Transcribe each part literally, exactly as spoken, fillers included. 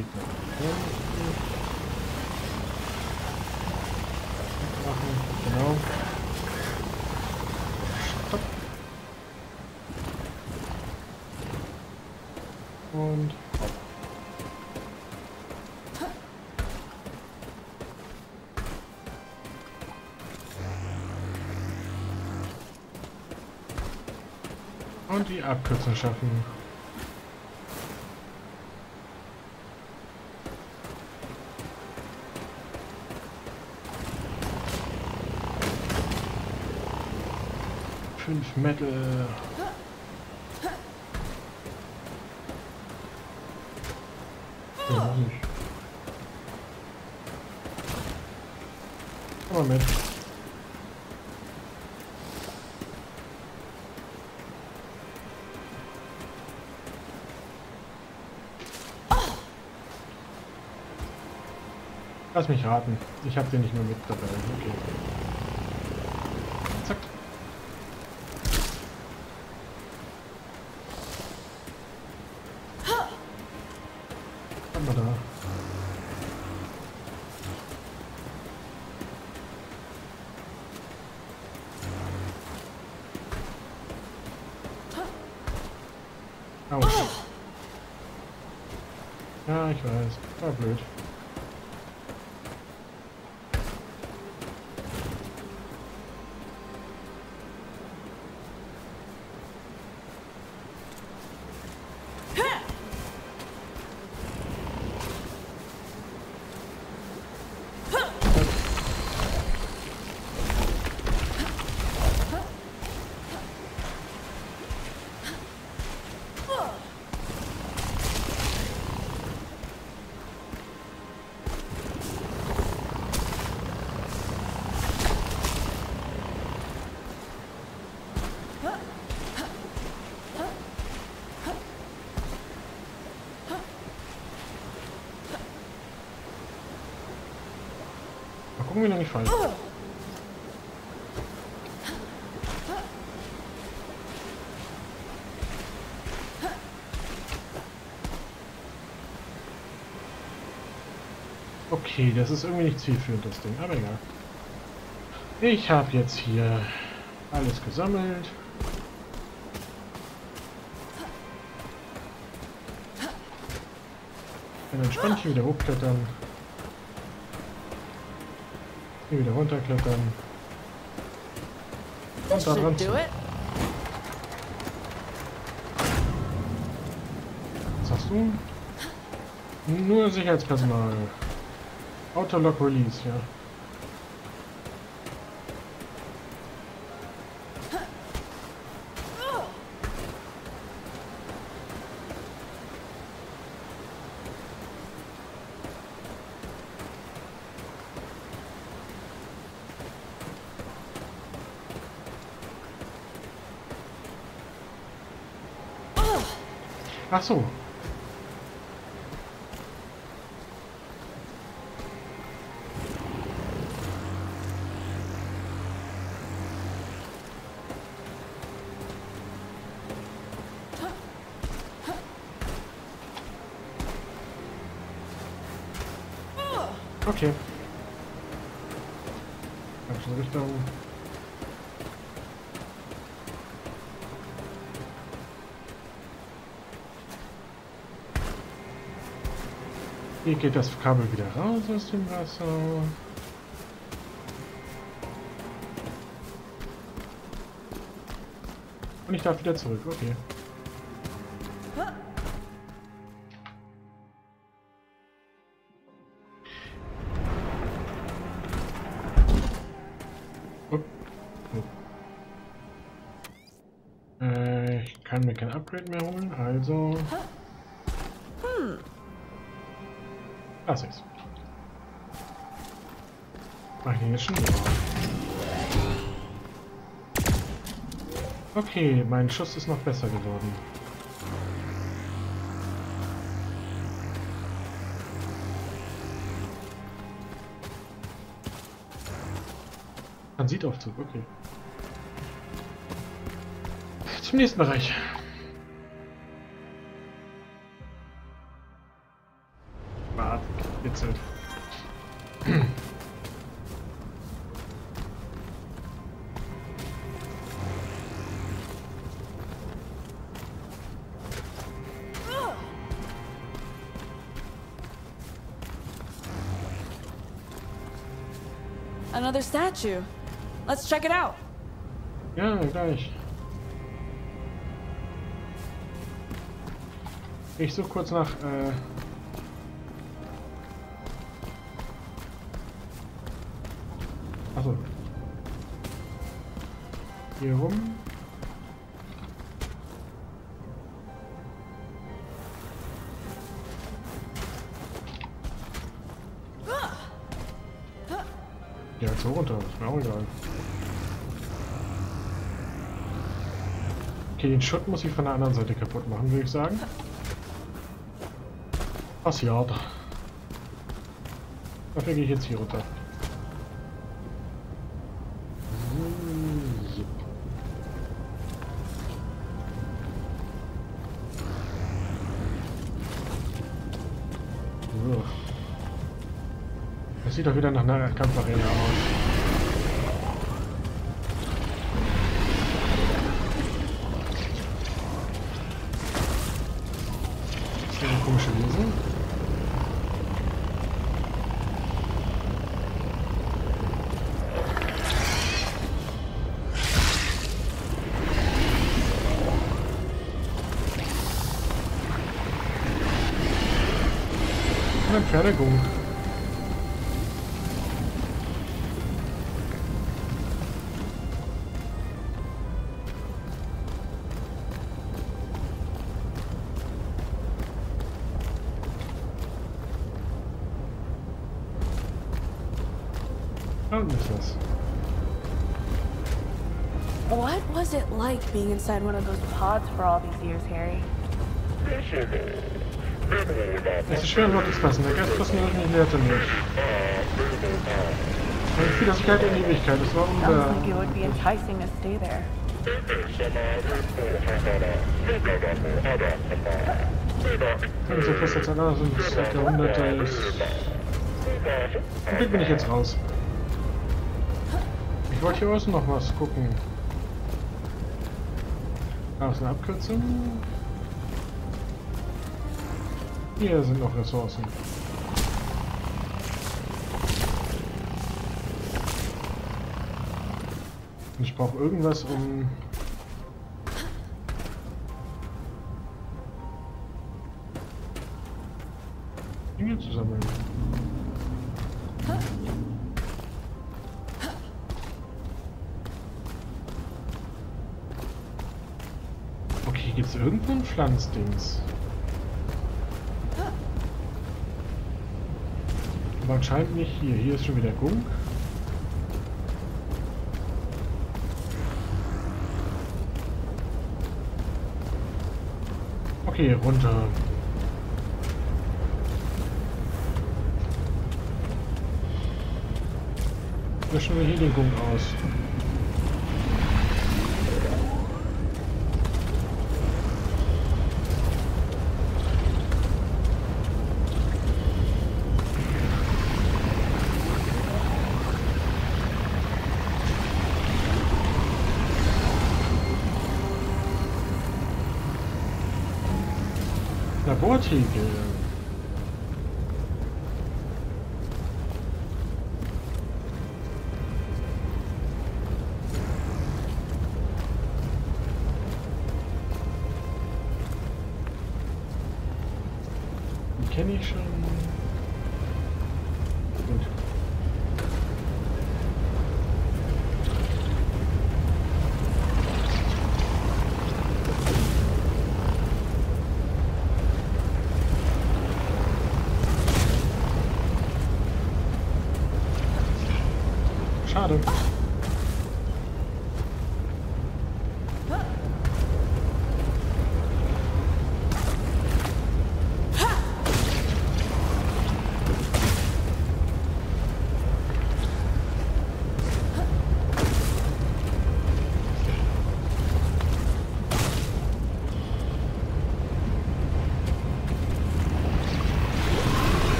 Weg nach unten. Machen, genau. Stopp. Und hopp. Und die Abkürzung schaffen. Fünf Metal. Ja, nicht. Komm mal mit. Lass mich raten. Ich habe den nicht nur mit dabei. Okay. Zack. Haben wir da. Au. Ja, ich weiß. War blöd. Mal gucken, wie lange ich falle. Okay, das ist irgendwie nicht zielführend, das Ding, aber egal. Ich habe jetzt hier alles gesammelt. Dann entspannt hier wieder hochklettern. Hier wieder runterklettern. Und da dran ziehen. Was hast du? Nur Sicherheitspersonal. Autolock Release, ja. Ach so. Okay. Falsche Richtung. Hier geht das Kabel wieder raus aus dem Wasser. Und ich darf wieder zurück, okay. Oh. Oh. Äh, ich kann mir kein Upgrade mehr holen, also... Lass ich's. Mach ich den jetzt schon wieder. Okay, mein Schuss ist noch besser geworden. Transitaufzug, okay. Zum nächsten Bereich. Another statue. Let's check it out. Ja, gleich. Ich suche kurz nach... Äh Achso. Hier rum. Ja, so runter. Ist mir auch egal. Okay, den Schutt muss ich von der anderen Seite kaputt machen, würde ich sagen. Was ja, da. Dafür gehe ich jetzt hier runter. So. Das sieht doch wieder nach einer Kampfarena aus. Das ist eine komische Wesen. Eine Pferdegung. Oh, ist das. What was it like being inside one of those pods for all these years, Harry? Es ist schwer in Worte zu fassen. Der Geist kostet mich lehrte mich. Ich fühle das kalt in die Ewigkeit. Das war Sounds like it would be enticing to stay there. Wenn so fest als einer sind, seit Jahrhunderte ist. Zum Glück bin ich jetzt raus. Ich wollte hier außen noch was gucken. Da ist eine Abkürzung. Hier sind noch Ressourcen. Und ich brauche irgendwas, um... Dinge zu sammeln. Okay, gibt es irgendwo ein Pflanzdings? Aber anscheinend nicht hier. Hier ist schon wieder Gunk. Okay, runter. Löschen wir hier den Gunk aus. Labortiegel. Die kenne ich schon. Gut. Schade.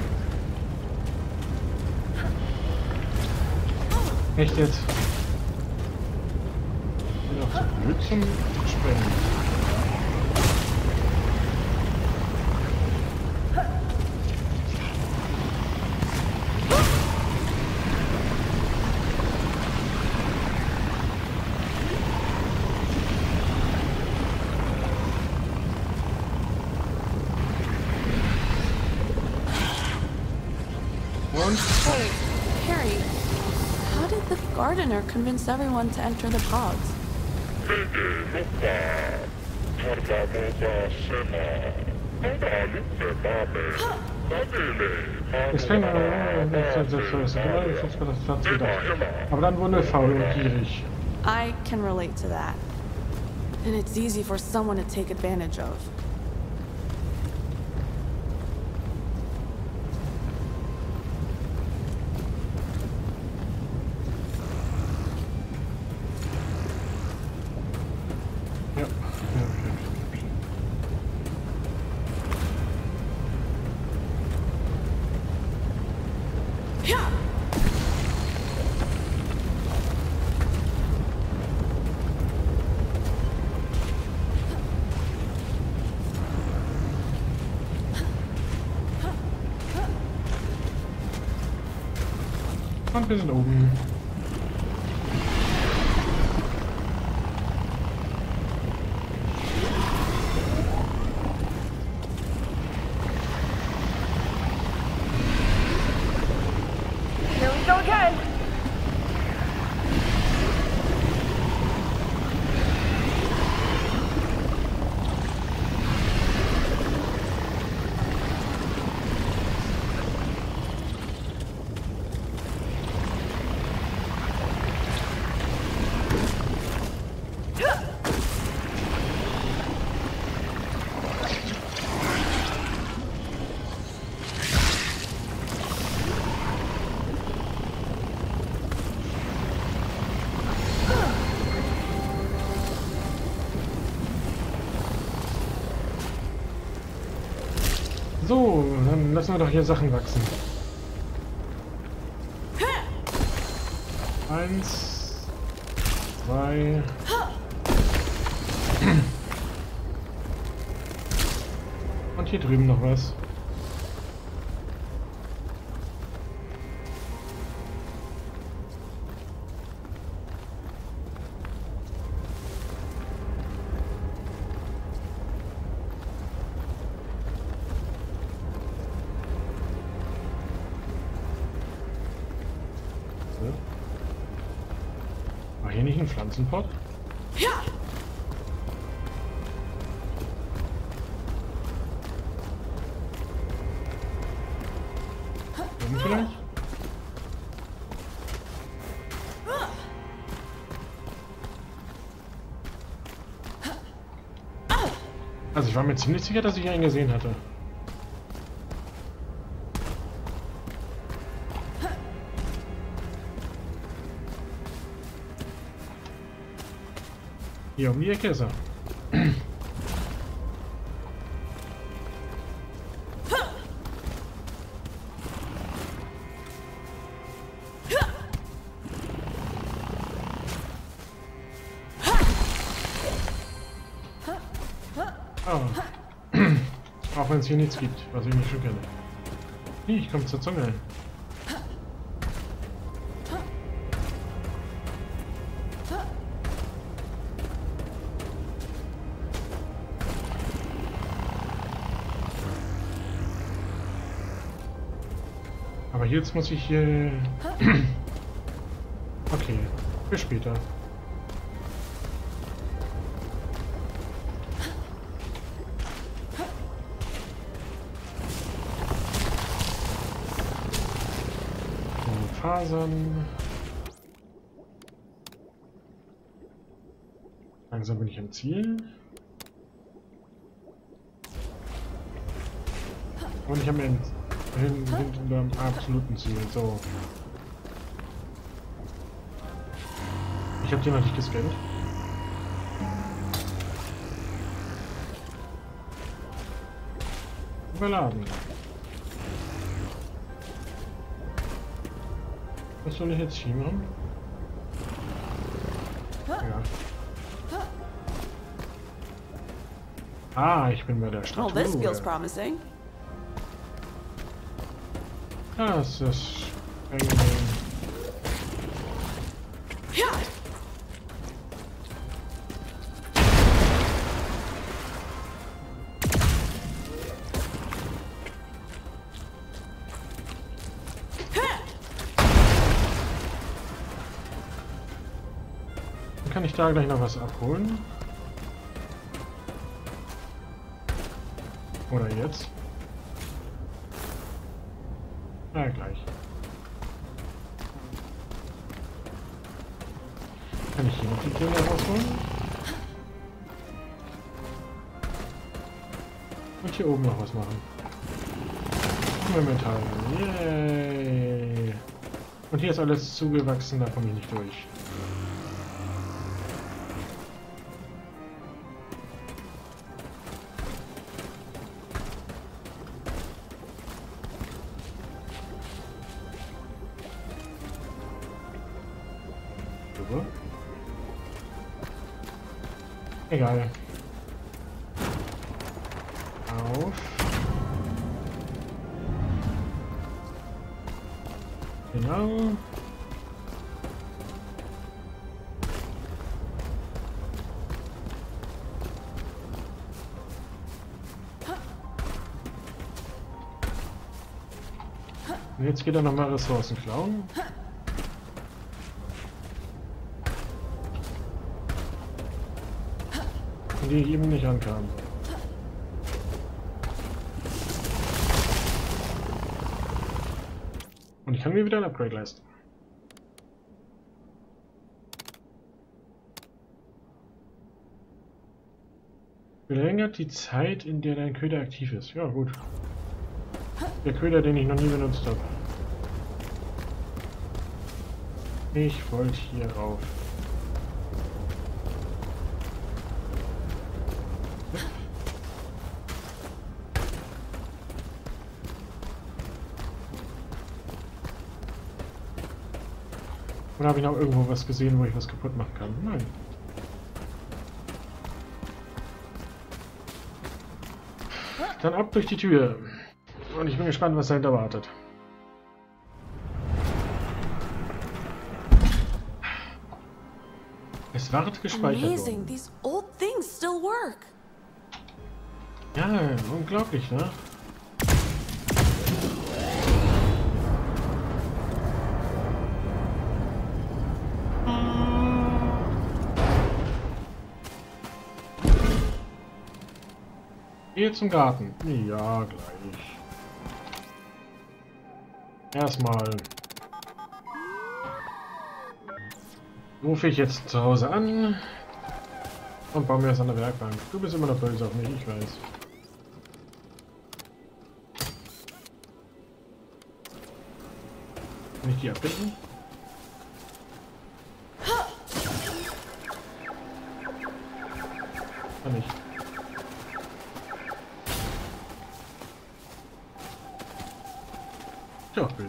Echt jetzt? zum Spenden. Und? Hey, Harry, how did the gardener convince everyone to enter the pods? Es fängt an, aber dann wurde er faul und gierig. I can relate to that. And it's easy for someone to take advantage of. Ja, ja, ja. Ja! Und wir sind oben. Here we go again! So, dann lassen wir doch hier Sachen wachsen. Eins, zwei. Und hier drüben noch was. War hier nicht ein Pflanzenpott? Ja! Oben vielleicht? Also ich war mir ziemlich sicher, dass ich einen gesehen hatte. Hier um die Ecke ist er. Oh. Auch wenn es hier nichts gibt, was ich nicht schon kenne. Hey, ich komme zur Zunge. Aber jetzt muss ich hier... Okay, bis später. So, Fasern. Langsam bin ich am Ziel. Und ich habe mir hinten hinten beim absoluten Ziel. So. Ich habe die noch nicht gescannt. Überladen. Was soll ich jetzt hier machen? Ja. Ah, ich bin bei der Well, this feels Statue. promising. Das ist angenehm. Ja. Kann ich da gleich noch was abholen? Oder jetzt? Na, gleich. Kann ich hier noch die Kinder rausholen? Und hier oben noch was machen. Machen wir Metall. Yay! Und hier ist alles zugewachsen, da komme ich nicht durch. Egal. Auf. Genau. Und jetzt geht er nochmal Ressourcen klauen. Die ich eben nicht ankam. Und ich kann mir wieder ein Upgrade leisten. Verlängert die Zeit, in der dein Köder aktiv ist. Ja, gut. Der Köder, den ich noch nie benutzt habe. Ich wollte hier rauf. Oder habe ich noch irgendwo was gesehen, wo ich was kaputt machen kann? Nein. Dann ab durch die Tür. Und ich bin gespannt, was dahinter wartet. Es wird gespeichert Amazing, worden. these old things still work. Ja, unglaublich, ne? Gehe zum Garten. Ja, gleich. Erstmal rufe ich jetzt zu Hause an und baue mir das an der Werkbank. Du bist immer noch böse auf mich, ich weiß. Kann ich die abbinden? Kann ich. Ja, böse.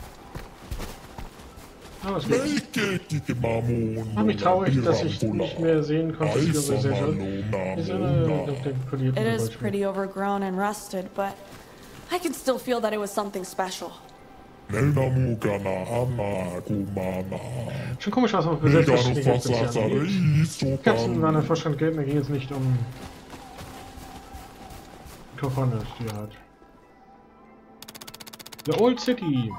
Aber es geht. War mich traurig, dass ich nicht mehr sehen konnte, wie unsere Gesellschaft ist eine polierte It is Goldschmied. pretty overgrown and rusted, but I can still feel that it was something special. Schon komisch, was man für selbstverständlich angeht. Katzen waren ein Vorstand Geld, da ging es nicht um Cojones, die er hat. The Old City.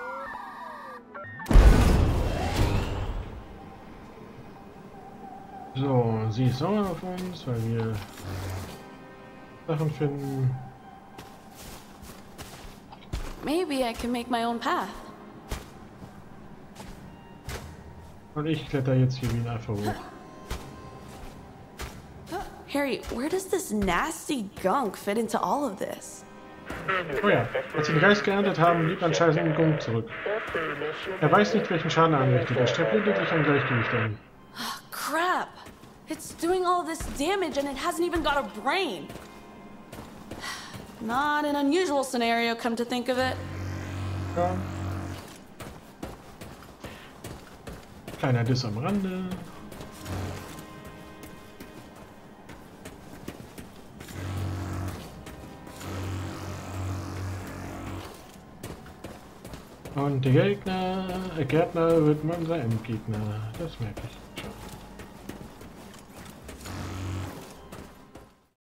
So, sie ist sauer auf uns, weil wir Sachen finden. Maybe I can make my own path. Und ich kletter jetzt hier wie ein Affe hoch. Harry, where does this nasty gunk fit into all of this? Oh ja, als sie den Geist geerntet haben, blieb anscheinend ein Gunk zurück. Er weiß nicht, welchen Schaden er anrichtet. Er strebt lediglich ein Gleichgewicht an. Oh, crap! It's doing all this damage and it hasn't even got a brain. Not an unusual scenario, come to think of it. Ja. Kleiner Diss am Rande. Und der Gegner, äh, Gärtner wird unser Endgegner. Das merke ich.